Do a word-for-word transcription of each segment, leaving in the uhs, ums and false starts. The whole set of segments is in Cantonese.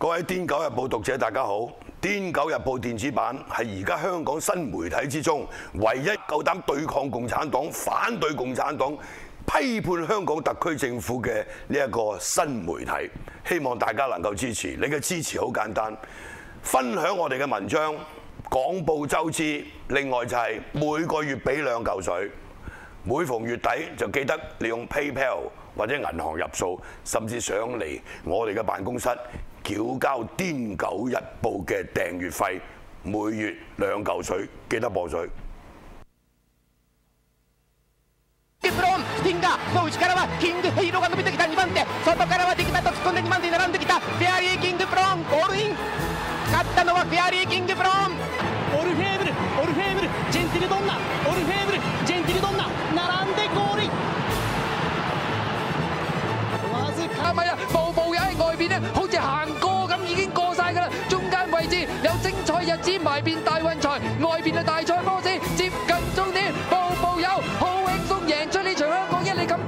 各位《癲狗日報》讀者大家好，《癲狗日報》電子版係而家香港新媒體之中唯一夠膽對抗共產黨、反對共產黨、批判香港特區政府嘅呢一個新媒體。希望大家能夠支持，你嘅支持好簡單，分享我哋嘅文章，廣報周知。另外就係每個月俾兩嚿水，每逢月底就記得利用 PayPal 或者銀行入數，甚至上嚟我哋嘅辦公室繳交《癲狗日報》嘅訂閱費，每月兩嚿水，記得報水。 スティンガーの内からはキングヘイローが伸びてきたにばん手、外からはディキタと突っ込んでにばん手に並んできたフェアリーキングブローン、ゴールイン。勝ったのはフェアリーキングブローン。 オルフェーブル、オルフェーブル、ジェンティルドンナ、オルフェーブル、ジェンティルドンナ並んでゴールイン。わずか係咪啊？步步友喺外邊咧，好似行過咁已經過晒㗎啦。中間位置有精彩日子埋邊大運財，外邊嘅大賽波士接近終點，步步友好輕鬆贏出呢場香港一哩錦。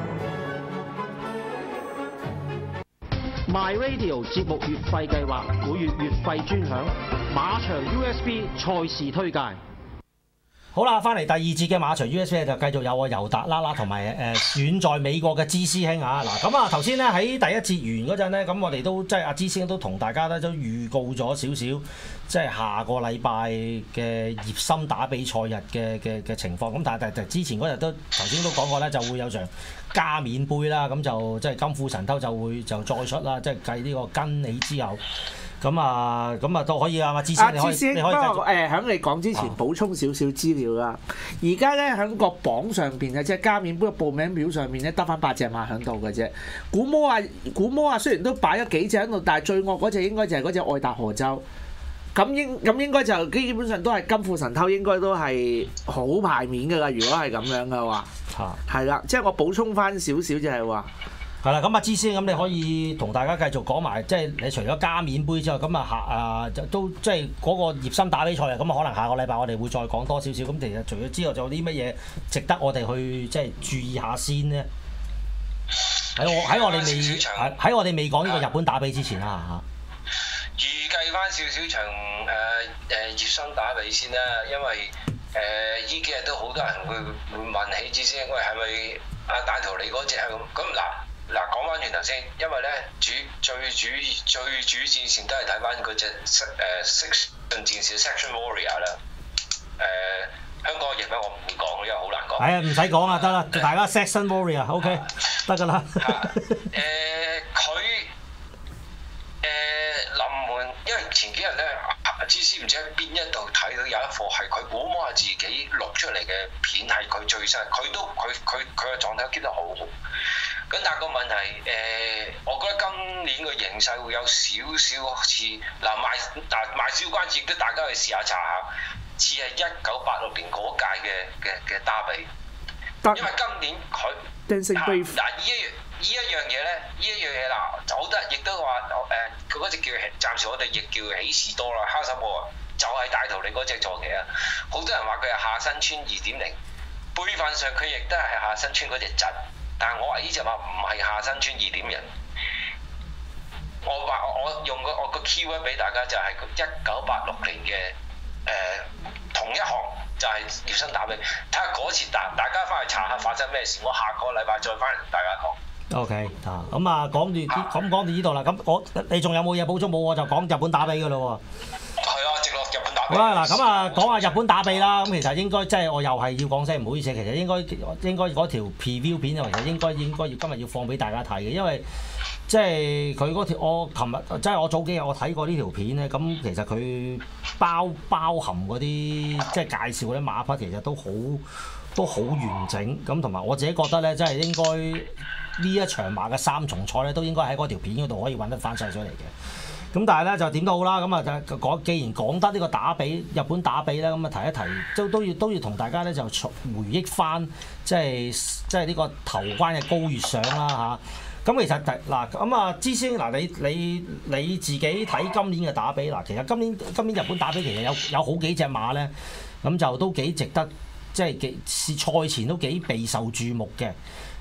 My Radio 節目月費計劃，每月月費專享馬場 U S B 賽事推介。好啦，翻嚟第二節嘅馬場 U S B 就繼續有我尤達啦啦同埋誒遠在美國嘅芝師兄啊！嗱咁啊頭先咧喺第一節完嗰陣咧，咁我哋都即係阿芝師兄都同大家咧都預告咗少少，即係下個禮拜嘅葉森打比賽日嘅嘅嘅情況。咁但係但係之前嗰日都頭先都講過咧，就會有場加冕杯啦，咁就即係金庫神偷就會就再出啦，即係繼呢個跟你之後。咁啊，咁啊都可以啊，芝師兄，你可以你可以繼續。 不過誒，喺你講之前補充少少資料啦。而家咧喺個榜上邊嘅即係加冕杯嘅報名表上面咧，得翻八隻馬喺度嘅啫。古摩啊，古摩啊，雖然都擺咗幾隻喺度，但係最惡嗰隻應該就係嗰隻愛達荷州。咁應咁應該就基本上都係金庫神偷，應該都係好牌面㗎啦。如果係咁樣嘅話，係啦，即係我補充翻少少就係話。 係啦，咁啊，芝師兄，咁你可以同大家繼續講埋，即係你除咗加冕杯之外，咁啊下啊都即係嗰個葉森打比賽啊，咁啊可能下個禮拜我哋會再講多少少。咁其實除咗之後，仲有啲乜嘢值得我哋去即係注意下先呢？喺我喺我哋未喺喺我哋未講呢個日本打比之前啦嚇。預計翻少少場誒誒葉森打比先啦，因為誒依幾日都好多人會會問起芝師兄，喂係咪阿大頭你嗰隻係咁？咁嗱。嗱，講翻轉頭先，因為咧主最主最主戰線都係睇翻嗰隻誒 section 戰士 section warrior 啦。誒香港嘅譯名我唔會講，因為好難講。係啊， 唔使講啊，得啦，大家 section warrior，OK，得㗎啦。誒佢誒臨門，因為前幾日咧，芝師唔知喺邊一度睇到有一課係佢估摸係自己錄出嚟嘅片，係佢最新，佢都佢佢佢嘅狀態 keep 得好好。咁但係個問題，誒、呃，我覺得今年個形勢會有少少似嗱賣嗱賣小關子，都大家去試下查下，似係一九八六年嗰屆嘅嘅嘅打比，因為今年佢嗱嗱呢一呢一樣嘢咧，呢一樣嘢嗱走得，亦都話誒，佢嗰隻叫暫時我哋亦叫喜事多啦，哈薩波啊，就係、是、大頭你嗰隻坐騎啊，好多人話佢係下新村二點零，輩份上佢亦都係下新村嗰隻侄。但係我話呢隻馬唔係下新村二點零，我話我用個我個 keyword 俾大家就係一九八六年嘅誒、呃、同一行就係葉森打比，睇下嗰次大大家翻去查下發生咩事，我下個禮拜再翻嚟同大家講。 OK 啊，咁啊講住啲咁講到呢度啦，咁我你仲有冇嘢補充冇？我就講日本打比㗎啦喎。 係啊，直落日本打比。 好啦，嗱咁啊講下日本打比啦。咁其實應該即係我又係要講聲唔好意思，其實應該應該嗰條 preview 片啊，其實應該應該要今日要放俾大家睇嘅，因為即係佢嗰條我琴日即係我早幾日我睇過呢條片咧，咁其實佢包包含嗰啲即係介紹嗰啲馬匹，其實都好都好完整。咁同埋我自己覺得咧，即係應該呢一場馬嘅三重賽咧，都應該喺嗰條片嗰度可以揾得翻晒出嚟嘅。咁但係咧就點都好啦，咁啊就講，既然講得呢個打比日本打比咧，咁啊提一提，都都要都要同大家咧就回憶翻，即係即係呢個頭關嘅高月賞啦嚇。咁其實嗱咁啊，芝師兄嗱，你你你自己睇今年嘅打比嗱，其實今年今年日本打比其實有有好幾隻馬咧，咁就都幾值得，即係幾賽前都幾備受注目嘅。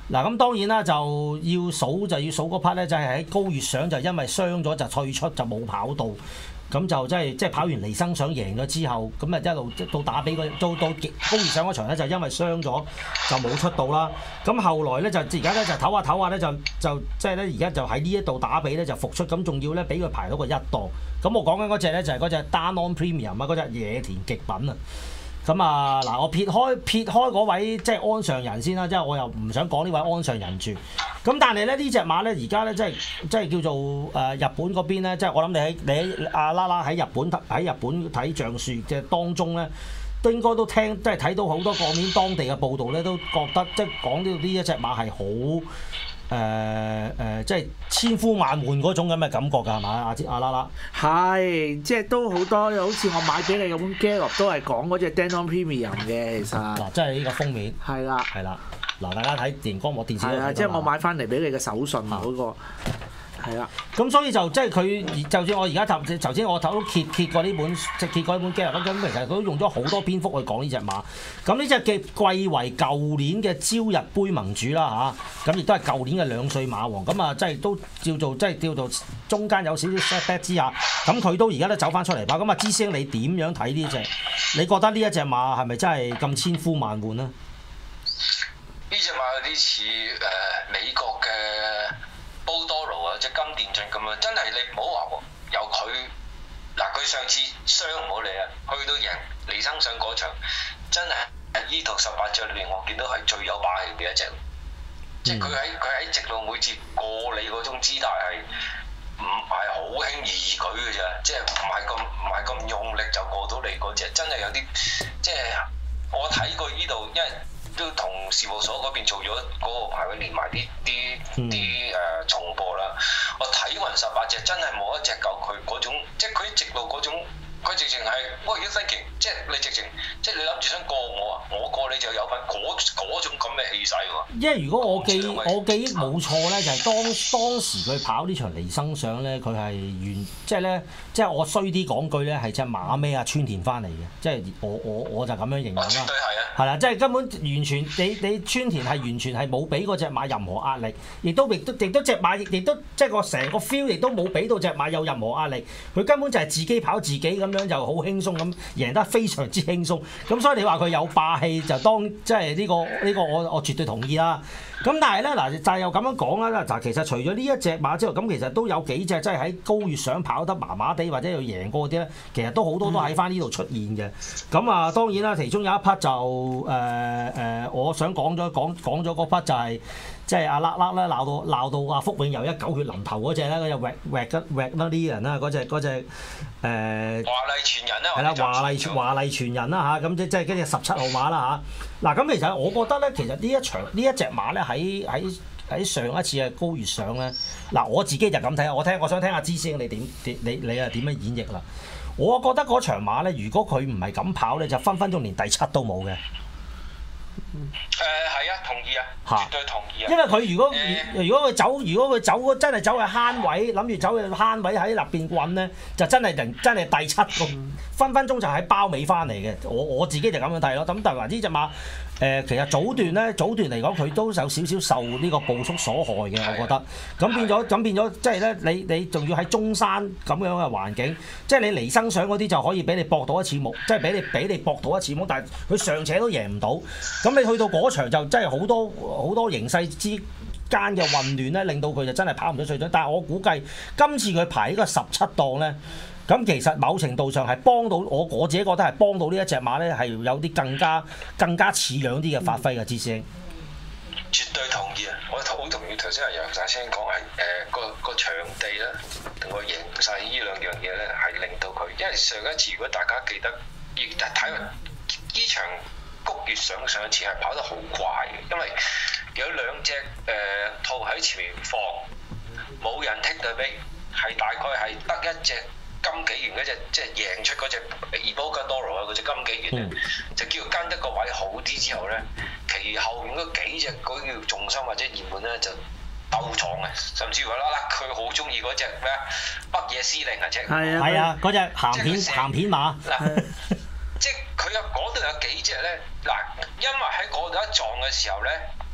嗱咁當然啦，就要數就要數嗰 part 咧，就係喺高月賞就因為傷咗就退出就冇跑到。咁就即係即係跑完離生想贏咗之後，咁啊一路到打比個到到高月賞嗰場咧，就因為傷咗就冇出到啦。咁後來咧就而家咧就唞下唞下咧就就即係咧而家就喺呢一度打比咧就復出，咁仲要咧俾佢排到個一檔。咁我講緊嗰隻咧就係嗰隻 Danon Premium 啊，嗰隻野田極品啊。咁啊嗱，我撇開撇開嗰位即係安上人先啦，即係我又唔想講呢位安上人住。咁但係咧呢隻馬咧而家咧即係即係叫做誒、呃、日本嗰邊咧，即係我諗你喺你喺阿啦啦喺日本喺日本睇橡樹嘅當中咧，都應該都聽即係睇到好多個面當地嘅報道咧，都覺得即係講到呢一隻馬係好。誒誒、呃呃，即係千呼萬喚嗰種咁嘅感覺㗎，係嘛？阿阿啦啦， 係，即係都好多，好似我買俾你咁本 Gallop 都係講嗰隻 Danon Premium 嘅，其實。嗱， 即係呢個封面。係啦。係啦。 嗱，大家睇電光幕電視。係啊， 即係我買翻嚟俾你嘅手信嗰、嗰個。係啦， 咁所以就即係佢，就算我而家頭頭先我睇到揭揭過呢本，即係揭過呢本 Gallop 咁，其實佢都用咗好多篇幅去講呢隻馬。咁呢隻嘅貴為舊年嘅朝日杯盟主啦嚇，咁亦都係舊年嘅兩歲馬王。咁啊，即係都叫做即係叫做中間有少少 setback 之下，咁佢都而家都走翻出嚟跑。咁啊，芝星你點樣睇呢隻？你覺得呢一隻馬係咪真係咁千呼萬喚呢？ 呢隻馬有啲似誒美國嘅。波多羅啊，隻金電進咁樣，真係你唔好話喎，由佢嗱佢上次傷唔好理啊，去到贏離生上嗰場，真係呢套十八隻裏面我見到係最有霸氣嘅一隻，嗯、即係佢喺佢喺直路每次過你嗰種姿態係唔係好輕而易舉嘅啫，即係唔係咁唔係咁用力就過到你嗰隻，真係有啲即係我睇過呢度，因為。都同事務所嗰邊做咗嗰個排位連埋啲啲啲誒重播啦，我睇勻十八隻真係冇一隻夠佢嗰種，即係佢直路嗰種，佢直情係，what you thinking？即係你直情，即係你諗住想過我啊，我過你就有份嗰嗰種咁嘅氣勢喎。因為如果我記我記憶冇錯咧，就係、是、當當時佢跑呢場離生上咧，佢係完即係咧，即係我衰啲講句咧，係隻馬尾啊川田翻嚟嘅，即係我我我就咁樣形容啦。 絕對係啊！ 係啦，即係根本完全你你川田係完全係冇俾嗰隻馬任何壓力，亦都亦都亦都隻馬亦亦都即係個成個 feel 亦都冇俾到隻馬有任何壓力，佢根本就係自己跑自己咁樣就好輕鬆咁贏得非常之輕鬆，咁所以你話佢有霸氣就當即係呢個呢、呢個我我絕對同意啦。咁但係咧嗱，就係又咁樣講啦。嗱，其實除咗呢一隻馬之外，咁其實都有幾隻即係喺高月賞跑得麻麻地或者要贏過啲咧，其實都好多都喺翻呢度出現嘅。咁啊，當然啦，其中有一匹就誒誒、呃呃，我想講咗講講咗嗰匹就係、是。即係阿甩甩咧鬧到鬧到阿福永又一狗血淋頭嗰隻咧，嗰隻 Wag Wag Wag 啦啲人啦，嗰隻嗰隻誒華麗傳人啦， 係啦華麗華麗傳人啦嚇，咁即即係跟住十七號馬啦嚇。嗱咁其實我覺得咧，其實呢一場呢一隻馬咧喺喺喺上一次嘅高月賞咧，嗱我自己就咁睇，我聽我想聽下芝師兄你點你你你係點樣演繹啦？我覺得嗰場馬咧，如果佢唔係咁跑咧，就分分鐘連第七都冇嘅。 誒係啊，同意啊，絕對同意啊。 因為佢如果、呃、如果佢走，如果佢走真係走去慳位，諗住走去慳位喺入邊滾咧，就真係真真係第七個，分分鐘就喺包尾翻嚟嘅。我我自己就咁樣睇咯。咁但係話呢隻馬誒、呃，其實早段咧，早段嚟講佢都有少少受呢個步速所害嘅，我覺得。咁變咗，咁變咗，即係咧，你你仲要喺中山咁樣嘅環境，即係你離生上嗰啲就可以俾你搏到一次木，即係俾你俾你搏到一次木，但係佢尚且都贏唔到。咁你去到嗰場就真係好多好多形勢之間嘅混亂咧，令到佢就真係跑唔到水準。但係我估計今次佢排呢個十七檔咧，咁其實某程度上係幫到我，我自己覺得係幫到呢一隻馬咧，係有啲更加更加似樣啲嘅發揮嘅，芝師兄。 絕對同意啊！我好同意頭先阿楊大聲講係誒個個場地啦，同個形勢呢兩樣嘢咧，係令到佢。因為上一次如果大家記得，亦睇完呢場谷月賞上一次係跑得好快嘅，因為有兩隻誒套喺前面放，冇人剔對比，係大概係得一隻金紀元嗰隻，即係贏出嗰隻 Ebogadoro 啊嗰隻金紀元咧，嗯、就叫跟一個位好啲之後咧，其後面嗰幾隻嗰叫重心或者熱門咧就鬥撞嘅，甚至乎啦啦佢好中意嗰隻咩北野司令啊隻， 係啊係啊嗰隻鹹片鹹片馬。 即係佢有嗰度有幾隻咧，嗱，因為喺嗰度一撞嘅時候咧，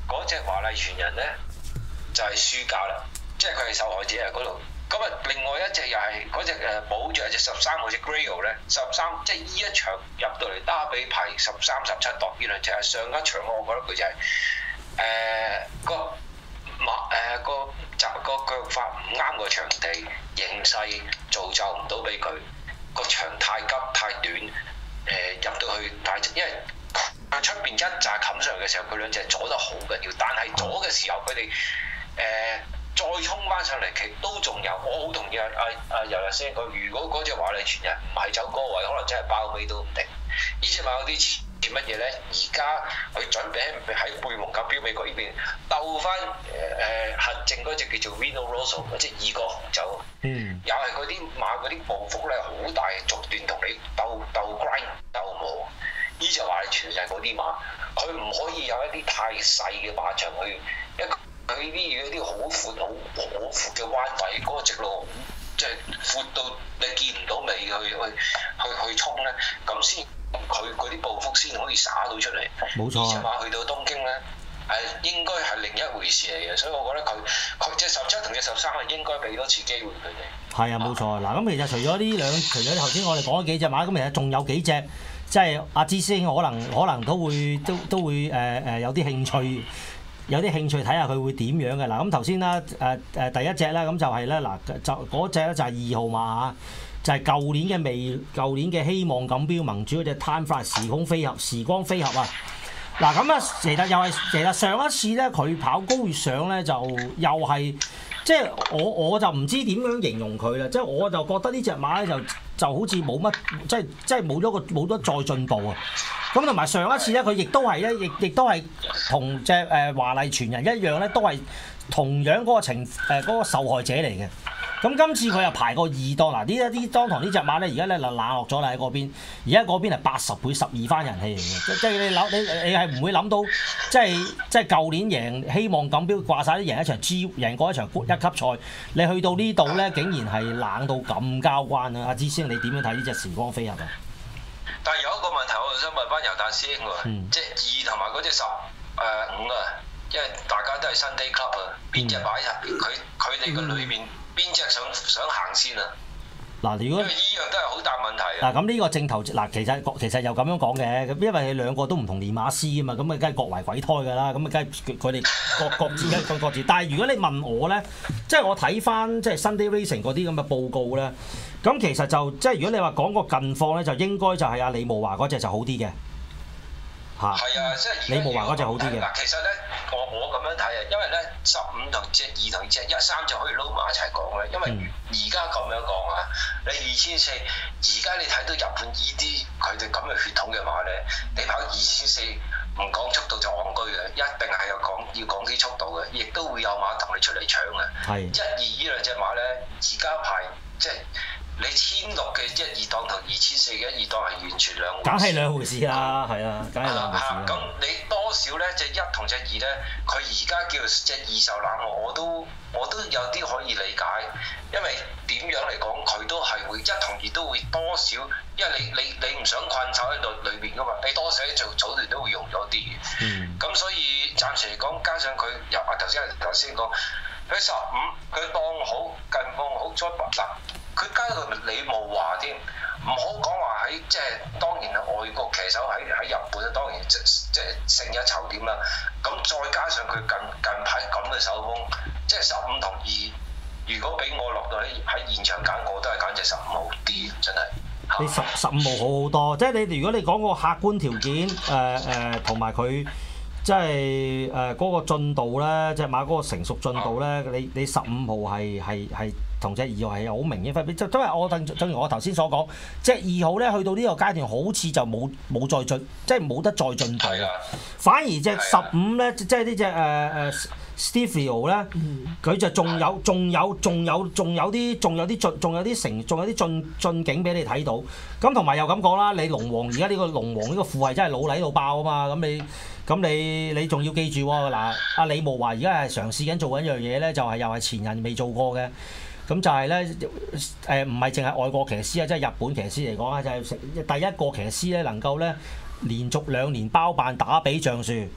嗰隻華麗傳人咧就係、是、輸家啦，即係佢係受害者喺嗰度。咁啊，另外一隻又係嗰隻誒保住係隻十三嗰隻 Grail 咧，十三即係依一場入到嚟打比排十三十七度，呢兩隻係上一場我覺得佢就係、是、誒、呃、個馬誒個集個腳法唔啱個場地形勢造就唔到俾佢，個場太急太短誒、呃、入到去太，因為佢出邊一紮冚上嚟嘅時候，佢兩隻阻得好緊要，但係阻嘅時候佢哋誒。呃再衝翻上嚟，其實都仲有，我好同意啊！阿阿游游先講，如果嗰隻華麗傳人唔係走嗰個位，可能真係包尾都唔定。呢隻馬有啲似乜嘢咧？而家佢準備喺喺貝蒙錦標美國呢邊鬥翻誒誒核證嗰隻叫做 Vino Rosso 嗰隻異國紅酒，嗯，又係嗰啲馬嗰啲步幅咧好大，逐段同你鬥鬥 grind 鬥磨。呢隻華麗傳人就係嗰啲馬，佢唔可以有一啲太細嘅馬場去一個。佢呢啲嗰啲好闊、好好闊嘅彎位，嗰、那個直路即係闊到你見唔到尾去去去去衝咧，咁先佢嗰啲步幅先可以灑到出嚟。冇錯。而且馬去到東京咧，係應該係另一回事嚟嘅，所以我覺得佢佢隻十七同隻十三係應該俾多次機會佢哋。係啊，冇錯。嗱，咁其實除咗呢兩，除咗頭先我哋講咗幾隻馬，咁其實仲有幾隻，即係阿芝師兄可能可能都會都都會誒誒、呃、有啲興趣。有啲興趣睇下佢會點樣嘅。嗱，咁頭先啦誒誒第一隻咧，咁就係咧，嗱，就嗰隻咧就係二號馬嚇，就係舊年嘅未舊年嘅希望錦標盟主嗰隻 Time Fly 時空飛俠時光飛俠啊。嗱，咁啊其實又係其實上一次咧佢跑高月上咧就又係即係我我就唔知點樣形容佢啦，即係我就覺得呢隻馬咧就就好似冇乜即係即係冇咗個冇得再進步啊。咁同埋上一次咧，佢亦都係咧，亦亦都係同隻誒華麗傳人一樣咧，都係同樣嗰個情誒嗰、呃嗰個受害者嚟嘅。咁今次佢又排過二檔，嗱呢一啲當堂呢隻馬咧，而家咧就冷落咗啦喺嗰邊。而家嗰邊係八十倍十二番人氣嚟嘅，即係你諗你你係唔會諗到，即係即係舊年贏希望錦標掛晒啲贏一場 G 贏過一場一級賽，你去到呢度咧，竟然係冷到咁交關啊！阿芝師兄，你點樣睇呢隻時光飛俠啊？但係有一個問題，我想問翻尤達師兄喎，嗯、即係二同埋嗰隻十誒五啊，因為大家都係 Sunday Club 啊，邊隻擺入佢佢哋嘅裏面邊隻想想行先啊？嗱，如果因為依樣都係好大問題啊！嗱，咁呢個正頭嗱，其實其實又咁樣講嘅，咁因為你兩個都唔同練馬師啊嘛，咁啊梗係各為鬼胎㗎啦，咁啊梗係佢哋各各自一個各自。但係如果你問我咧，即係我睇翻即係 Sunday Racing 嗰啲咁嘅報告咧，咁其實就即係如果你話講個近況咧，就應該就係阿李慕華嗰隻就好啲嘅嚇。係啊，即係李慕華嗰隻好啲嘅。嗱，其實咧，我我咁樣睇啊，因為咧十五同隻二同隻一三就可以撈埋一齊講咧，因為而家咁樣講啊，你二千四，而家你睇到日本依啲佢哋咁嘅血統嘅馬咧，你跑二千四唔講速度就戇居嘅，一定係有講要講啲速度嘅，亦都會有馬同你出嚟搶嘅。係一二依兩隻馬咧，而家排即係。你千六嘅一二檔同二千四嘅一二檔係完全兩回事，梗係兩回事啦，係啊，梗係兩回事啦。咁你多少咧？隻一同隻二咧，佢而家叫隻二受冷我，我都我都有啲可以理解，因為點樣嚟講，佢都係會一同二都會多少，因為你你你唔想困守喺度裏邊噶嘛，你多少做組團都會用咗啲嘅。嗯。咁所以暫時嚟講，加上佢入啊頭先頭先講，佢十五佢當好近況好再拔嗱。佢加到李慕華添，唔好講話喺即係當然係外國騎手喺喺日本咧，當然即即勝一籌點啦。咁再加上佢近近排咁嘅手風，即係十五同二，如果俾我落到喺喺現場揀，我都係揀隻十五好啲，真係。你十十五號好好多，即係你如果你講個客觀條件，誒誒同埋佢即係誒嗰個進度咧，即係馬嗰個成熟進度咧，嗯、你你十五號係係係。同隻二號係有好明顯分別，就因為我正正如我頭先所講，隻二號咧去到呢個階段好似就冇冇再進，即係冇得再進步。的反而隻十五咧，即係呢隻誒誒 Stevio 咧，佢就仲有仲有仲有仲有啲仲有啲進仲有啲成仲有啲進進境俾你睇到。咁同埋又咁講啦，你龍王而家呢個龍王呢個父係真係老禮到爆啊嘛！咁你咁你你仲要記住喎嗱，阿李慕華而家係嘗試緊做緊一樣嘢咧，就係又係前人未做過嘅。咁就係咧，誒唔係淨係外國騎師啊，即係日本騎師嚟講啊，就係、是、第一個騎師咧能夠咧連續兩年包辦打比橡樹，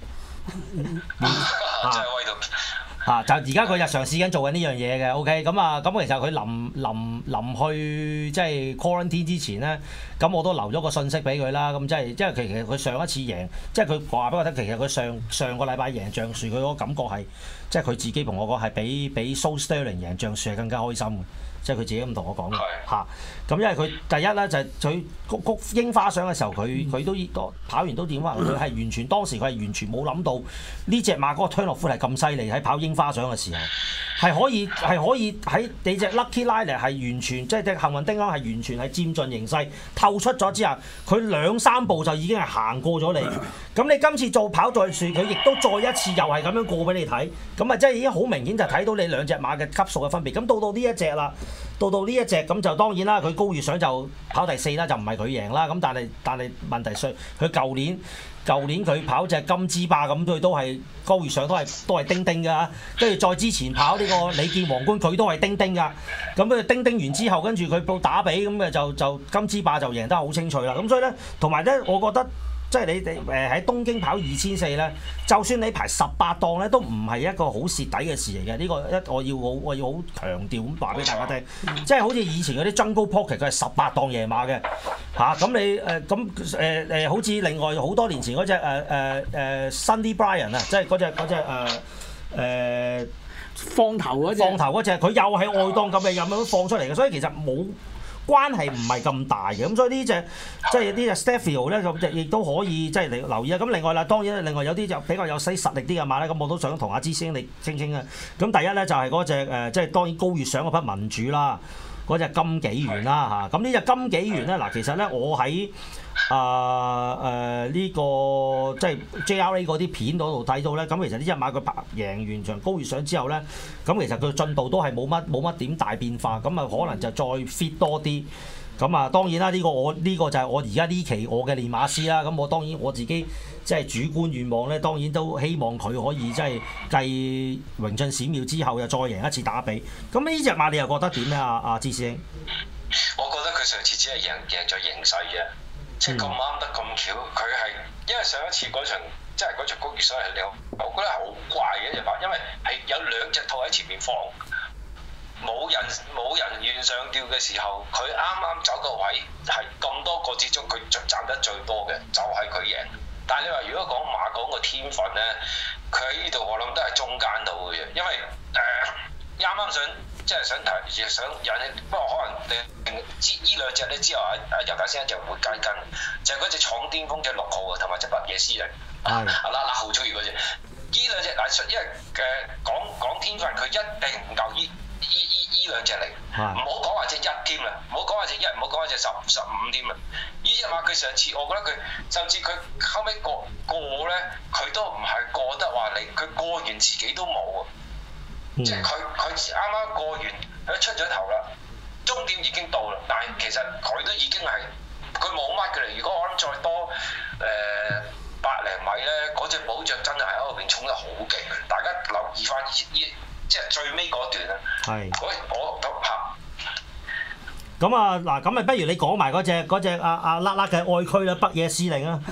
真係威到。 啊！就而家佢日常試緊做緊呢樣嘢嘅，OK 咁啊，咁其實佢臨臨臨去即係 quarantine 之前咧，咁我都留咗個信息俾佢啦。咁即係即係其實佢上一次贏，即係佢話俾我聽，其實佢上上個禮拜贏橡樹，佢嗰個感覺係即係佢自己同我講係比比 Saul Sterling 贏橡樹係更加開心嘅。即係佢自己咁同我講嘅嚇，咁因為佢第一咧就係佢谷谷櫻花賞嘅時候，佢佢都多跑完都點話，佢係完全當時佢係完全冇諗到呢隻馬嗰個 turn off 係咁犀利，喺跑櫻花賞嘅時候係可以係可以喺你隻 Lucky Liner 係完全即係隻幸運丁香係完全係佔盡形勢，透出咗之後，佢兩三步就已經係行過咗你。咁你今次做跑再樹，佢亦都再一次又係咁樣過俾你睇，咁啊即係已經好明顯就睇到你兩隻馬嘅級數嘅分別。咁到到呢一隻啦。到到呢一隻咁就當然啦，佢高月賞就跑第四啦，就唔係佢贏啦。咁但係但係問題係佢舊年舊年佢跑隻金之霸咁，佢都係高月賞都係都係叮叮㗎。跟住再之前跑呢個李健皇冠，佢都係叮叮㗎。咁佢叮叮完之後，跟住佢報打比咁嘅就就金之霸就贏得好清脆啦。咁所以咧，同埋咧，我覺得。即係你哋誒喺東京跑二千四咧，就算你排十八檔咧，都唔係一個好蝕底嘅事嚟嘅。呢、這個一我要好我要好強調咁話俾大家聽，即係好似以前嗰啲 Jungle Pocket 佢係十八檔夜馬嘅嚇。咁、啊、你誒咁誒誒，好似另外好多年前嗰隻誒誒誒 Sunday Brian 啊，即係嗰隻嗰隻誒誒放頭嗰隻放頭嗰隻，佢又係外檔咁嘅，咁樣放出嚟嘅，所以其實冇。關係唔係咁大嘅，咁所以呢隻即係呢隻 Stefio 咧，咁亦都可以即係你留意啊。咁另外啦，當然另外有啲就比較有啲實力啲嘅馬咧，咁我都想同阿芝師兄你傾傾啊。咁第一咧就係嗰隻誒，即係當然高月賞嗰匹民主啦，嗰隻金紀元啦嚇。咁呢隻金紀元咧，嗱其實咧我喺啊誒呢個即係 J R A 嗰啲片嗰度睇到咧，咁其實呢隻馬佢贏完場高月賞之後咧，咁其實佢進度都係冇乜冇乜點大變化，咁啊可能就再 fit 多啲。咁啊當然啦，呢、這個我呢、這個就係我而家呢期我嘅練馬師啦。咁我當然我自己即係主觀願望咧，當然都希望佢可以即係繼榮進閃耀之後又再贏一次打比。咁呢隻馬你又覺得點咧？阿阿芝師兄， 我覺得佢上次只係贏贏咗形勢嘅。即係咁啱得咁巧，佢係因為上一次嗰場，即係嗰場高月賞係我覺得係好怪嘅一隻馬，因為係有兩隻套喺前面放，冇人冇人願上吊嘅時候，佢啱啱走個位係咁多個之中，佢賺得最多嘅就係佢贏。但係你話如果講馬講個天分咧，佢喺呢度我諗都係中間度嘅啫，因為誒啱啱想。即係想提，亦想引起，不過可能你知依兩隻咧之後，阿阿尤大先生就會跟跟，就係嗰隻闖巔峰隻六號啊，同埋隻白夜獅嚟，阿嗱嗱號出現嗰隻，依兩隻嗱，因為嘅講講天分，佢一定唔夠依依依依兩隻嚟，唔好講話隻一添啦，唔好講話隻一，唔好講話隻十十五添啊，依隻馬佢上次，我覺得佢甚至佢後尾過過咧，佢都唔係過得話你，佢過完自己都冇啊。嗯、即係佢佢啱啱過完，佢出咗頭啦，終點已經到啦。但係其實佢都已經係佢冇乜嘅啦。如果我諗再多誒百零米咧，嗰隻保障真係喺後邊衝得好勁。大家留意翻依即係最尾嗰段啊。係是。我我都嚇。 咁啊嗱，咁啊不如你講埋嗰隻嗰隻阿阿甩甩嘅愛區啦，北野司令啊。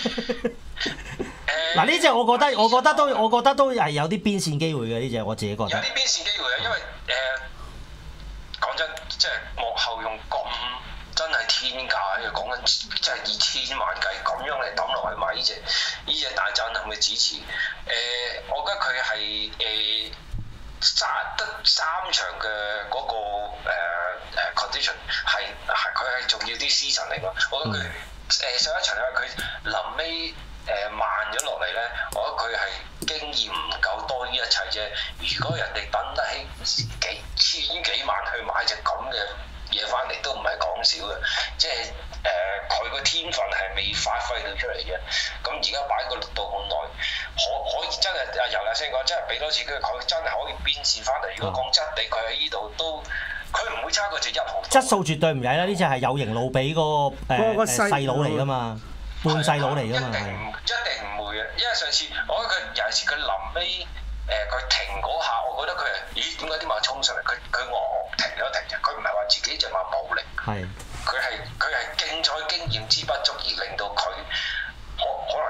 嗱呢隻我覺得，我覺得都，我覺得都係有啲邊線機會嘅呢隻，我自己覺得。 有啲邊線機會啊，因為誒講、呃、真，即係幕後用咁真係天價，講緊即係以千萬計咁樣嚟抌落去買呢隻呢隻大震撼嘅支持。誒、呃，我覺得佢係誒三得三場嘅嗰、那個誒、呃、condition 係係佢係仲要啲 season 嚟㗎。我覺得佢誒、呃、上一場咧，佢臨尾。誒慢咗落嚟咧，我覺得佢係經驗唔夠多於一切啫。如果人哋等得起幾千幾萬去買隻咁嘅嘢翻嚟，都唔係講少嘅。即係誒，佢、呃、個天分係未發揮到出嚟嘅。咁而家擺個力度咁耐，可可以真係阿尤大聲講，真係俾多次佢，佢真係可以邊線翻嚟。如果講質地，佢喺呢度都，佢唔會差過隻一號。 質素絕對唔曳啦！呢隻係有型路比嗰個誒細佬嚟㗎嘛。半細佬嚟㗎嘛， 一定唔一定唔會嘅，因為上次我覺得佢尤其是佢臨尾誒佢停嗰下，我覺得佢係咦點解啲馬衝上嚟？佢佢我停咗停嘅，佢唔係話自己隻馬冇力，係佢係佢係競賽經驗之不足而令到佢可可能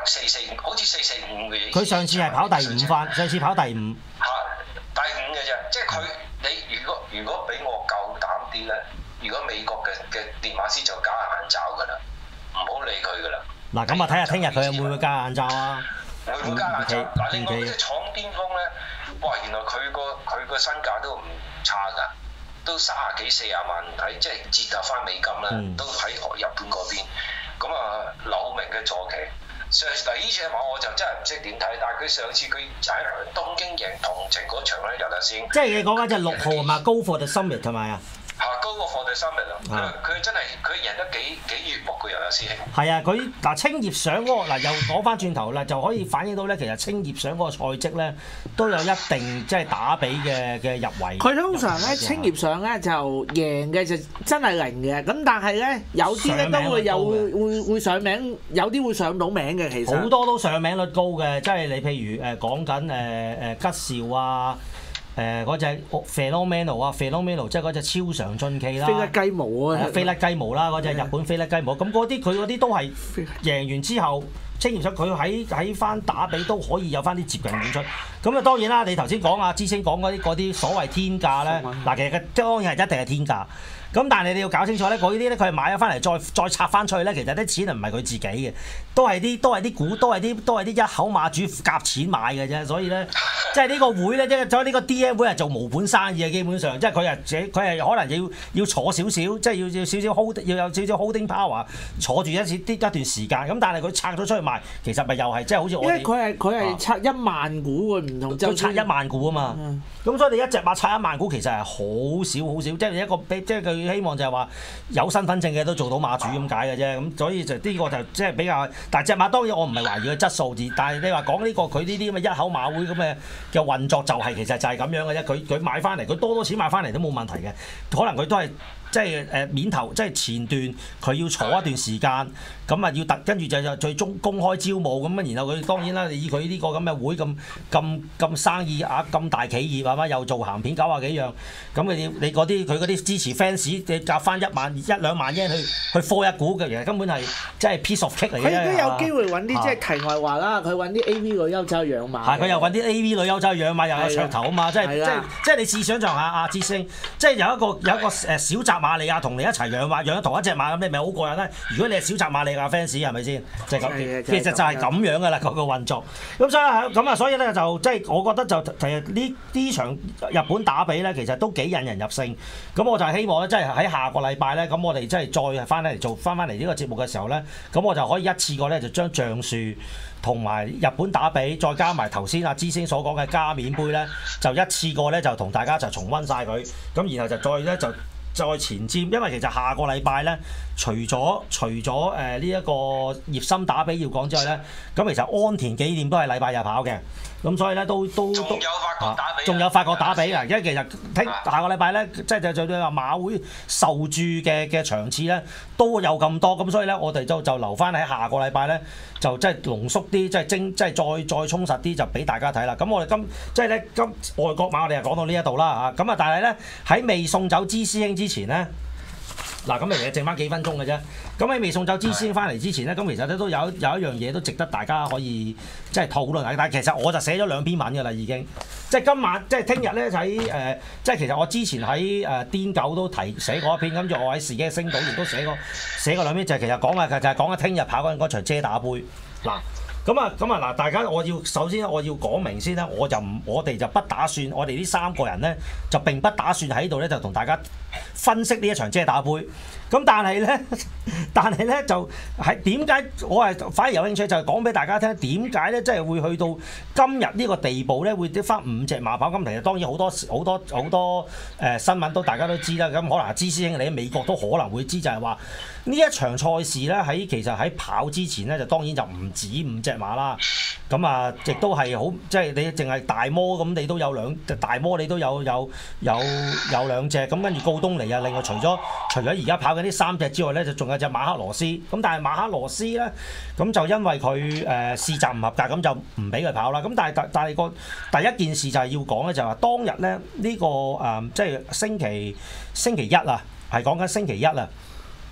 四四，好似四四五嘅。 佢上次係跑第五番，上次跑第五。 嚇，第五嘅啫，即係佢你如果如果俾我夠膽啲咧，如果美國嘅嘅電馬師就加眼罩㗎啦，唔好理佢㗎啦。 嗱，咁啊睇下聽日佢會唔會加眼罩啊？ 會唔會加眼罩？嗱，另外嗰隻唔闖巔峰咧，哇！原來佢個佢個身價都唔差㗎，都三十幾四十萬睇，即係折合翻美金啦， 嗯、 都喺日本嗰邊。咁啊，柳明嘅坐騎。上第呢隻馬我就真係唔識點睇，但係佢上次佢喺東京贏同程嗰場咧，有得先。 即係你講緊隻六號嘛，Go for the Summit 係咪啊？ 嚇，Go for the Summit 啊！佢佢真係佢贏得幾幾悅目嘅有得師兄。 係啊，佢嗱青葉賞嗰個嗱又講翻轉頭啦，就可以反映到咧，其實青葉賞嗰個賽績咧都有一定即係打比嘅嘅入圍。 佢通常咧青葉賞咧就贏嘅就真係零嘅，咁但係咧有啲咧都會有會會會上名，有啲會上到名嘅其實。 好多都上名率高嘅，即係你譬如誒講緊誒誒吉兆啊。誒嗰隻 Phenomenal 啊 ，Phenomenal 即係嗰隻超常進氣啦， 飛甩雞毛啊， 飛甩雞毛啦，嗰隻日本飛甩雞毛，咁嗰啲佢嗰啲都係贏完之後，青葉賞佢喺喺翻打比都可以有翻啲接近演出。咁啊當然啦，你頭先講啊，之星講嗰啲嗰啲所謂天價咧，嗱其實嘅當然係一定係天價。咁但係你要搞清楚咧，嗰啲咧佢係買咗翻嚟再再拆翻出去咧，其實啲錢係唔係佢自己嘅，都係啲都係啲股，都係啲都係啲一口馬主夾錢買嘅啫。所以咧，即係呢個會咧，即係所以呢個 D M 會係做無本生意嘅，基本上即係佢係自佢係可能要要坐少少，即係要要少少 hold 要有少少 holding power 坐住一次啲一段時間。咁但係佢拆咗出去賣，其實咪又係即係好似我哋。因為佢係佢係拆一萬股喎，唔同就拆一萬股啊嘛。咁、嗯、所以你一隻馬拆一萬股，其實係好少好少，即係一個即係佢希望就係話有身份證嘅都做到馬主咁解嘅啫。咁所以就呢個就即係比較，但係隻馬當然我唔係懷疑佢質素字，但係你話講呢個佢呢啲咁嘅一口馬會咁嘅嘅運作就係、是、其實就係咁樣嘅啫。佢佢買翻嚟，佢多多錢買翻嚟都冇問題嘅，可能佢都係。即係誒面頭，即係前段佢要坐一段時間，咁啊要突跟住就就最終公開招募咁啊，然後佢當然啦，以佢呢個咁嘅會咁咁咁生意額咁大企業係嘛，又做鹹片九啊幾樣，咁你你嗰啲佢嗰啲支持 fans，你夾翻一萬一兩萬 yen 去去科一股嘅，其實根本係即係 piece of cake 嚟嘅。 佢都有機會揾啲即係題外話啦，佢揾啲 A V 女優走去養馬。係， 佢又揾啲 A V 女優走去養馬，又有噱頭啊嘛，即係即係即係你試想像下阿之星，即係有一個有一個誒小澤馬利亞同你一齊養馬，養咗同一隻馬咁，你咪好過癮咧？如果你係小澤馬利亞 fans 係咪先？就係咁，其實就係咁樣噶啦，個個運作。咁所以咁啊，所以咧就即係我覺得就其實呢呢場日本打比咧，其實都幾引人入勝。咁我就係希望咧，即係喺下個禮拜咧，咁我哋即係再翻嚟做翻翻嚟呢個節目嘅時候咧，咁我就可以一次過咧就將橡樹同埋日本打比，再加埋頭先阿之星所講嘅加冕杯咧，就一次過咧就同大家就重溫晒佢。咁然後就再咧就。再前瞻，因為其實下個禮拜咧，除咗除咗誒呢一個葉森打比要講之外咧，咁其實安田紀念都係禮拜日跑嘅，咁所以咧都都都仲有法國打比， 仲有法國打比啊！因為其實聽下個禮拜咧，即係就就就話馬會受注嘅嘅場次咧都有咁多，咁所以咧我哋就就留翻喺下個禮拜咧，就即係濃縮啲，即係精，即係再再充實啲，就俾大家睇啦。咁我哋今即係咧今外國馬我哋就講到呢一度啦嚇，咁啊但係咧喺未送走芝師兄之前咧，嗱咁其實剩翻幾分鐘嘅啫。咁喺未送走芝師兄翻嚟之前咧，咁其實咧都有有一樣嘢都值得大家可以即係討論下。但係其實我就寫咗兩篇文㗎啦，已經。即係今晚，即係聽日咧喺誒，即係其實我之前喺誒癲狗都提寫過一篇，跟住我喺自己嘅星島亦都寫過寫過兩篇，就係、是、其實講嘅就係講緊聽日跑緊嗰場遮打杯嗱。咁啊，咁啊嗱，大家我要首先我要講明先啦，我就唔，我哋就不打算，我哋呢三個人咧就並不打算喺度咧就同大家分析呢一場遮打杯。咁但係咧，但係咧就係點解我係反而有興趣就係講俾大家聽點解咧，即係會去到今日呢個地步咧，會得翻五隻馬跑。咁其實當然好多好多好多誒、呃、新聞都大家都知啦。咁可能阿芝師兄你喺美國都可能會知，就係話呢一場賽事咧喺其實喺跑之前咧就當然就唔止五隻馬啦。咁啊，亦都係好即係你淨係大摩咁，你都有兩大摩，你都有有有有兩隻。咁跟住告東尼啊，另外除咗除咗而家跑緊呢三隻之外咧，就仲有隻馬克羅斯。咁但係馬克羅斯咧，咁就因為佢誒試習唔合格，咁就唔俾佢跑啦。咁但係但係個第一件事就係要講咧，就係話當日咧呢、呢個誒、呃、即係星期星期一啊，係講緊星期一啊。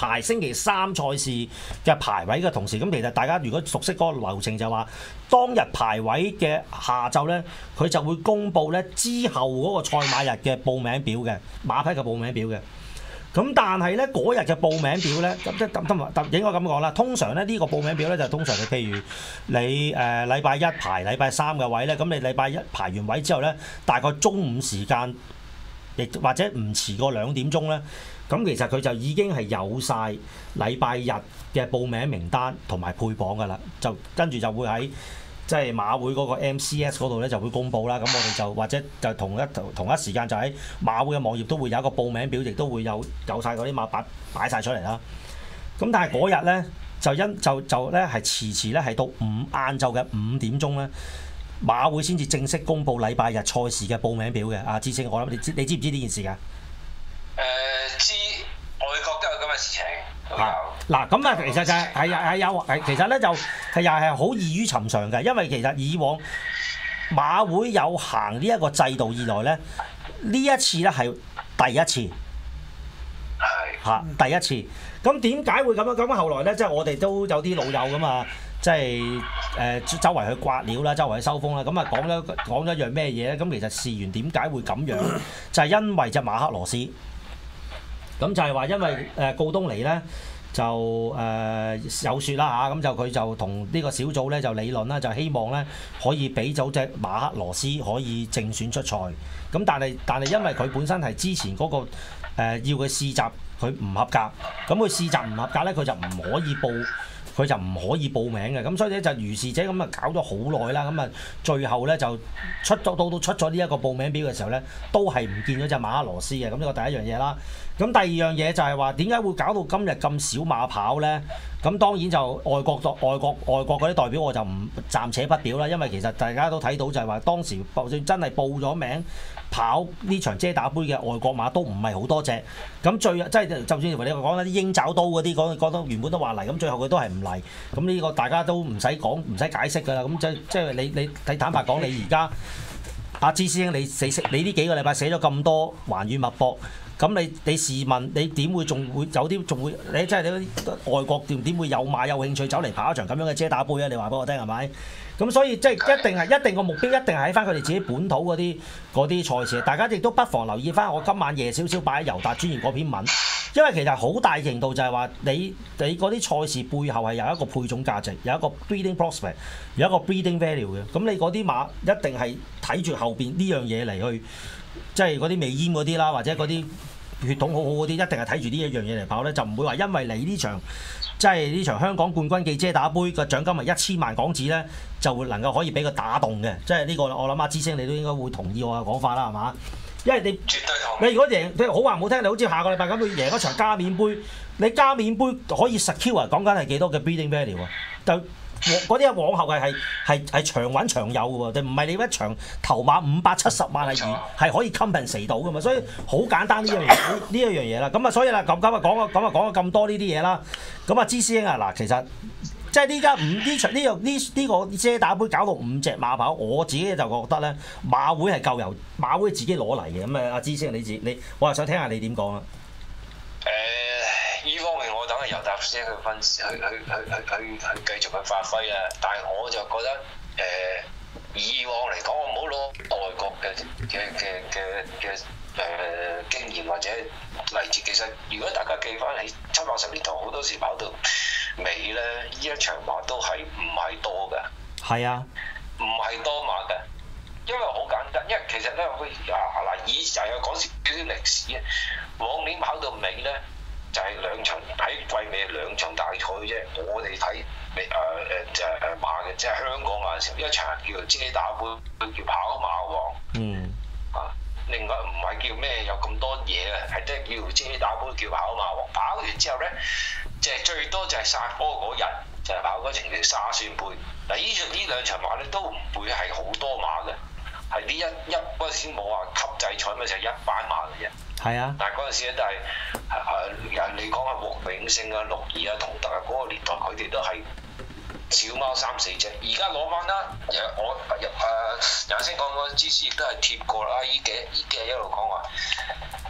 排星期三賽事嘅排位嘅同時，咁其實大家如果熟悉嗰個流程就話，當日排位嘅下晝咧，佢就會公佈咧之後嗰個賽馬日嘅報名表嘅馬匹嘅報名表嘅。咁但係咧嗰日嘅報名表咧，咁即係應該咁講啦。通常咧呢個報名表咧就通常你譬如你誒禮拜一排禮拜三嘅位咧，咁你禮拜一排完位之後咧，大概中午時間，亦或者唔遲過兩點鐘咧，咁其實佢就已經係有晒禮拜日嘅報名名單同埋配榜㗎啦，就跟住就會喺即係馬會嗰個 M C S 嗰度咧就會公佈啦。咁我哋就或者就同一同一時間就喺馬會嘅網頁都會有一個報名表，亦都會有有曬嗰啲馬擺擺曬出嚟啦。咁但係嗰日咧就因就就咧係遲遲咧係到五晏晝嘅五點鐘咧，馬會先至正式公佈禮拜日賽事嘅報名表嘅。阿之星，我諗你知你知唔知呢件事㗎？誒、 呃、知，外國都有咁嘅事情。 嗱咁啊，其實就係係係有係，其實咧就係又係好異於尋常嘅，因為其實以往馬會有行呢一個制度以來咧，呢一次咧係第一次，係嚇第一次。咁點解會咁樣？咁後來咧，即係我哋都有啲老友㗎嘛，即係誒周圍去刮料啦，周圍去收風啦。咁啊講咗講咗一樣咩嘢咧？咁其實事緣點解會咁樣？就係因為隻馬克羅斯。咁就係話，因為誒告東尼咧就誒、呃、有説啦嚇，咁就佢就同呢個小組咧就理論啦，就希望咧可以俾咗隻馬克羅斯可以正選出賽。咁但係但係因為佢本身係之前嗰、那個、呃、要佢試習佢唔合格，咁佢試習唔合格咧，佢就唔可以報。佢就唔可以報名嘅，咁所以咧就如是者咁啊搞咗好耐啦，咁啊最後咧就出咗到到出咗呢一個報名表嘅時候咧，都係唔見咗隻馬克羅斯嘅，咁呢個第一樣嘢啦。咁第二樣嘢就係話點解會搞到今日咁少馬跑咧？咁當然就外國代外國外國嗰啲代表我就唔暫且不表啦，因為其實大家都睇到就係話當時就算真係報咗名跑呢場遮打杯嘅外國馬都唔係好多隻，咁最即係就算你話講啲鷹爪刀嗰啲講講得原本都話嚟，咁最後佢都係唔嚟，咁呢個大家都唔使講唔使解釋㗎啦，咁即即係你你睇坦白講，你而家阿芝師兄你死寫你呢幾個禮拜寫咗咁多環宇脈搏。咁你你試問你點會仲會有啲仲會你即係你啲外國點點會有馬有興趣走嚟跑一場咁樣嘅遮打杯啊？你話俾我聽係咪？咁所以即係一定係一定個目標一定係喺翻佢哋自己本土嗰啲嗰啲賽事。大家亦都不妨留意翻我今晚夜少少擺喺尤達專頁嗰篇文，因為其實好大程度就係話你你嗰啲賽事背後係有一個配種價值，有一個 breeding prospect， 有一個 breeding value 嘅。咁你嗰啲馬一定係睇住後邊呢樣嘢嚟去，即係嗰啲未閹嗰啲啦，或者嗰啲血統好好嗰啲，一定係睇住呢一樣嘢嚟跑咧，就唔會話因為你呢場即係呢場香港冠軍暨遮打杯嘅獎金係一千萬港紙咧，就會能夠可以俾佢打動嘅。即係呢個我諗阿之星你都應該會同意我嘅講法啦，係嘛？因為你絕對同你如果贏，譬如好話唔好聽，你好似下個禮拜咁，佢贏一場加冕杯，你加冕杯可以 secure 講緊係幾多嘅 breeding value 啊？就嗰啲往後係係係係長穩長有嘅喎，唔係你一場頭馬五百七十萬係係可以 compensate 到嘅嘛，所以好簡單呢樣嘢呢一樣嘢啦。咁啊，所以啦，咁今日講咗咁啊講咗咁多呢啲嘢啦。咁啊，芝師兄啊，嗱，其實即係呢家五呢場呢樣呢呢個遮打杯搞到五隻馬跑，我自己就覺得咧馬會係夠由馬會自己攞嚟嘅。咁啊，阿芝師兄你自你，我係想聽下你點講啊？ 誒、呃，依方面我等阿尤達先去分去去去去去去繼續去發揮啦。但係我就覺得誒、呃，以往嚟講，我唔好攞外國嘅嘅嘅嘅嘅誒經驗或者例子。其實如果大家記翻起七八十年代，好多時跑到尾咧，呢一場馬都係唔係多嘅。係啊，唔係多馬嘅。因為好簡單，因為其實咧，佢啊嗱，以就係講少少歷史啊。往年跑到尾咧，就係、是、兩場喺季尾兩場大賽啫。我哋睇誒誒誒誒馬嘅，即係香港嗰陣時，一場叫做遮打杯，叫跑馬王。嗯。啊，另外唔係叫咩有咁多嘢啊，係即係叫遮打杯，叫跑馬王。跑完之後咧，就係、是、最多就係殺科嗰日，就係、是、跑嗰程叫沙宣杯。嗱，呢場呢兩場馬咧都唔會係好多馬嘅。係呢一一嗰陣時冇話級制賽咩，就係一班馬嘅啫。係啊，但係嗰陣時咧都係係人你講係獲永勝啊、六二啊、同特啊嗰、那個年代，佢哋都係小貓三四隻。而家攞翻啦，誒我誒頭先講嗰個芝士亦都係貼過啦。依幾依幾日一路講話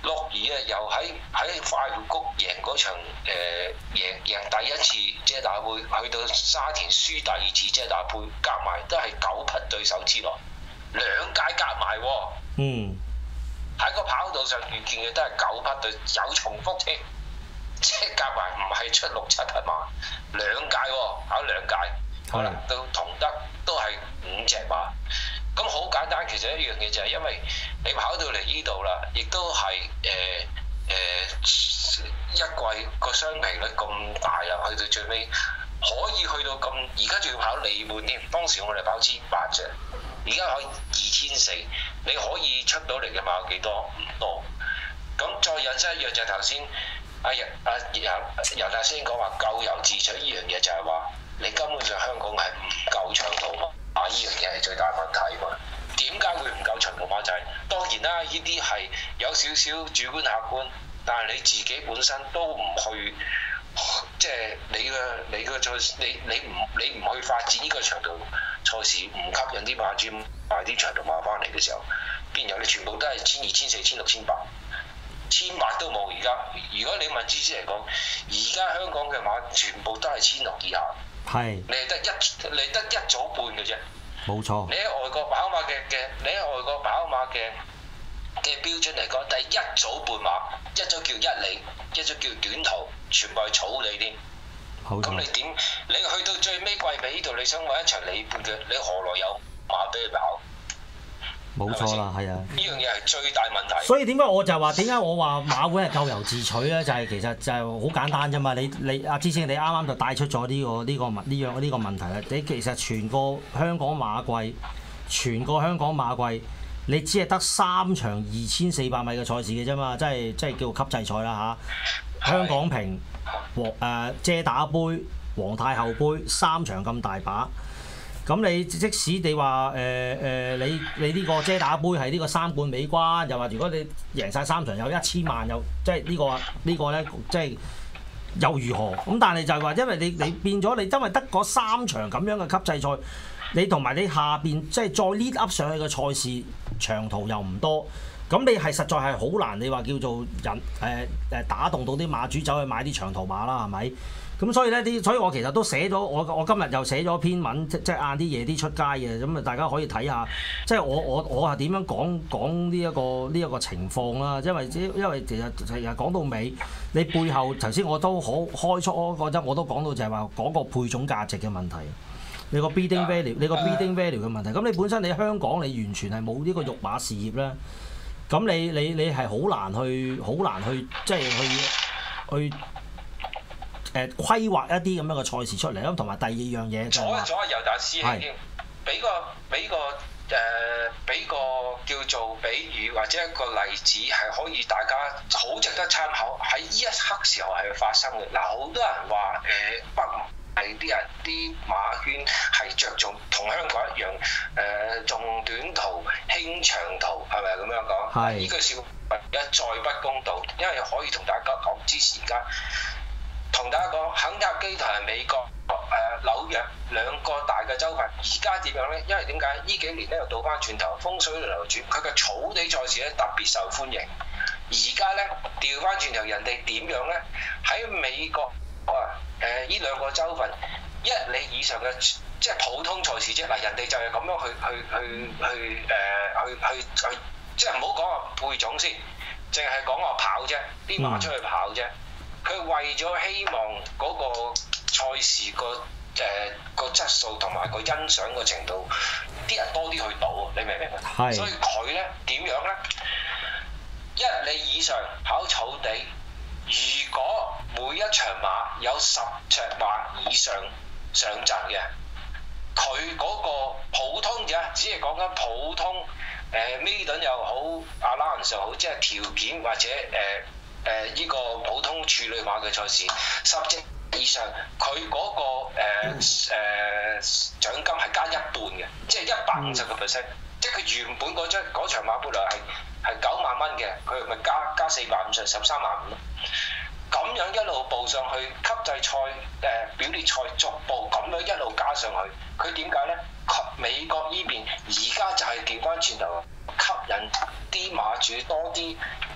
樂兒啊，又喺喺快活谷贏嗰場誒、呃、贏贏第一次遮打杯，去到沙田輸第二次遮打杯，夾埋都係九匹對手之內，兩屆夾埋喎。 嗯。 喺個跑道上遇見嘅都係九匹對，有重複添，即係夾埋唔係出六七匹馬，兩屆喎，跑兩屆，好啦，到同得都係五隻馬。咁好簡單，其實一樣嘢就係因為你跑到嚟呢度啦，亦都係誒誒一季個雙皮率咁大啦，去到最尾可以去到咁，而家仲要跑里半添。當時我哋跑千八啫，而家可以二千四，你可以出到嚟嘅馬有幾多？唔多。咁再引申一樣就係頭先阿日阿尤尤大先講話咎由自取，呢樣嘢就係話你根本上香港係唔夠長途馬。啊！呢樣嘢係最大問題嘛？點解會唔夠長途馬？就係、是、當然啦，呢啲係有少少主觀客觀，但係你自己本身都唔去，即係你嘅你嘅賽，你你唔你唔去發展呢個長途賽事，唔吸引啲馬主買啲長途馬翻嚟嘅時候，邊有？你全部都係千二、千四、千六、千八，千八都冇。而家如果你問芝芝嚟講，而家香港嘅馬全部都係千六以下。係，你係得一，你得一組半嘅啫。冇錯。你喺外國跑馬嘅嘅，你喺外國跑馬嘅嘅標準嚟講，第一組半馬，一組叫一里，一組叫短途，全部係草理添。好。咁你點？你去到最尾季尾呢度，你想揾一場里半嘅，你何來有馬俾佢跑？冇錯啦，係啊！呢樣嘢係最大問題。所以點解我就話點解我話馬會係咎由自取咧？就係、是、其實就係好簡單啫嘛！你你阿芝星，你啱啱就帶出咗呢、這個呢、這個問呢樣呢個問題啦。你其實全個香港馬季，全個香港馬季，你只係得三場二千四百米嘅賽事嘅啫嘛，即係即係叫級制賽啦嚇。香港瓶、黃誒遮打杯、皇太后杯三場咁大把。咁你即使你話誒誒你你呢個遮打杯係呢個三冠美關，又話如果你贏晒三場有一千萬，又即係、呢個、呢個呢個咧，即係又如何？咁但係就係話，因為你你變咗你因為得嗰三場咁樣嘅級制賽，你同埋你下邊即係再 lead up 上去嘅賽事長途又唔多，咁你係實在係好難，你話叫做人誒誒、呃、打動到啲馬主走去買啲長途馬啦，係咪？咁所以咧啲，所以我其實都寫咗，我我今日又寫咗篇文，即即晏啲夜啲出街嘅，咁啊大家可以睇下，即係我我我係點樣講講呢一個呢一個情況啦，因為因為其實其實講到尾，你背後頭先我都好開出嗰陣，我都講到就係話講個配種價值嘅問題，你個 bidding value，你個 bidding value 嘅問題，咁你本身你香港你完全係冇呢個育馬事業咧，咁你你你係好難去好難去即係去去。去誒規劃一啲咁樣嘅賽事出嚟咯，同埋第二樣嘢就係話，左左尤達師兄添，俾個俾個誒俾個叫做比喻或者一個例子係可以大家好值得參考，喺呢一刻時候係發生嘅。嗱，好多人話誒北係啲人啲馬圈係着重同香港一樣誒重短途輕長途，係咪咁樣講？係呢句説話而家再不公道，因為可以同大家講之前而家。同大家講，肯塔基同係美國誒、呃、紐約兩個大嘅州份，而家點樣咧？因為點解呢幾年咧又倒翻轉頭，風水流轉，佢嘅草地賽事咧特別受歡迎。而家咧調翻轉頭，人哋點樣咧？喺美國啊誒呢兩個州份一里以上嘅即係普通賽事啫。嗱，人哋就係咁樣去去去去誒、呃、去去去，即係唔好講話配種先，淨係講話跑啫，啲馬出去跑啫。佢為咗希望嗰個賽事個誒個質素同埋個欣賞個程度，啲人多啲去賭，你明唔明啊？係。所以佢咧點樣咧？一里以上跑草地，如果每一場馬有十隻馬以上上陣嘅，佢嗰個普通嘅，只係講緊普通誒 maiden 又好 allowance 又好，即係條件或者誒。呃誒依、呃這個普通處女馬嘅賽事，十隻以上，佢嗰、那個誒誒、呃呃、獎金係加一半嘅，即係一百五十個 percent。即係佢原本嗰張嗰場馬本來係係九萬蚊嘅，佢咪加加四百五十十三萬五咯。咁樣一路報上去，級制賽誒、呃、表列賽逐步咁樣一路加上去，佢點解咧？美國呢邊而家就係調翻轉頭，吸引啲馬主多啲。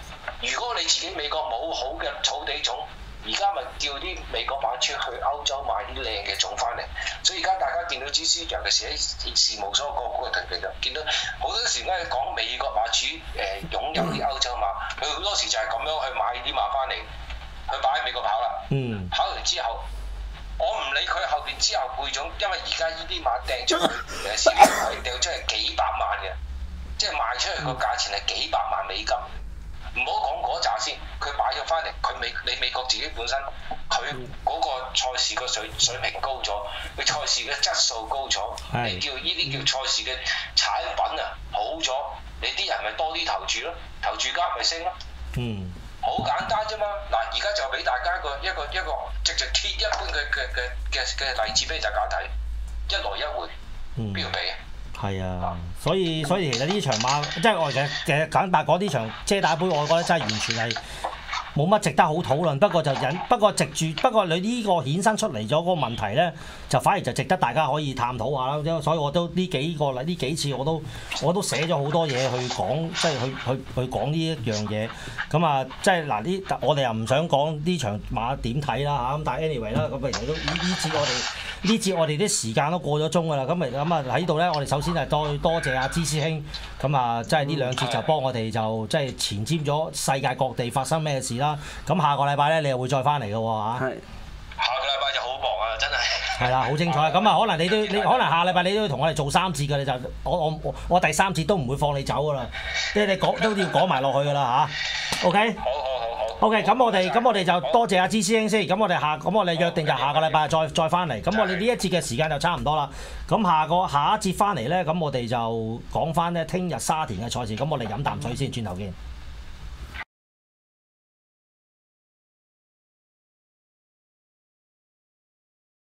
如果你自己美國冇好嘅草地種，而家咪叫啲美國馬主去歐洲買啲靚嘅種翻嚟。所以而家大家見到 G C， 尤其是喺事務所個嗰個途徑就見到好多時咧講美國馬主誒、呃、擁有啲歐洲馬，佢好多時就係咁樣去買啲馬翻嚟，去擺喺美國跑啦。 嗯。跑完之後。我唔理佢後邊之後配種，因為而家呢啲馬掟出去誒市場係掟出係幾百萬嘅，即係賣出去個價錢係幾百萬美金。唔好講嗰扎先，佢擺咗翻嚟，佢美你美國自己本身佢嗰個賽事個水水平高咗，佢賽事嘅質素高咗，你叫呢啲叫賽事嘅產品啊好咗，你啲人咪多啲投注咯，投注額咪升咯。嗯。好簡單啫嘛！嗱，而家就俾大家一個一個一個直直鐵一般嘅嘅嘅嘅嘅例子俾大家睇，一來一回，邊度比啊？係啊，所以所以其實呢場馬即係我其實其實簡白講呢場遮打杯，我覺得真係完全係冇乜值得好討論。不過就引不過藉住不過你呢個衍生出嚟咗嗰個問題咧，就反而就值得大家可以探討下啦。所以我都呢幾個呢幾次我都我都寫咗好多嘢去講，即係去去去講呢一樣嘢。咁啊，即係嗱呢，我哋又唔想講呢場馬點睇啦嚇。咁但係 anyway 啦，咁其實都呢呢節我哋呢節我哋啲時間都過咗鐘㗎啦。咁咪咁啊喺度咧，我哋首先係多多謝阿芝師兄。咁啊，即係呢兩節就幫我哋就即係前瞻咗世界各地發生咩事啦。咁下個禮拜咧，你又會再翻嚟嘅喎嚇。係。 下個禮拜就好忙啊，真係。 係啦，好精彩。咁啊，可能你都你可能下禮拜你都要同我哋做三節㗎，你就我我我我第三節都唔會放你走㗎啦。即係你講都要講埋落去㗎啦嚇。OK。好好好好。OK，咁我哋咁我哋就多謝阿芝師兄先。咁我哋下咁我哋約定就下個禮拜再再翻嚟。咁我哋呢一節嘅時間就差唔多啦。咁下個下一節翻嚟咧，咁我哋就講翻咧聽日沙田嘅賽事。咁我哋飲啖水先，轉頭見。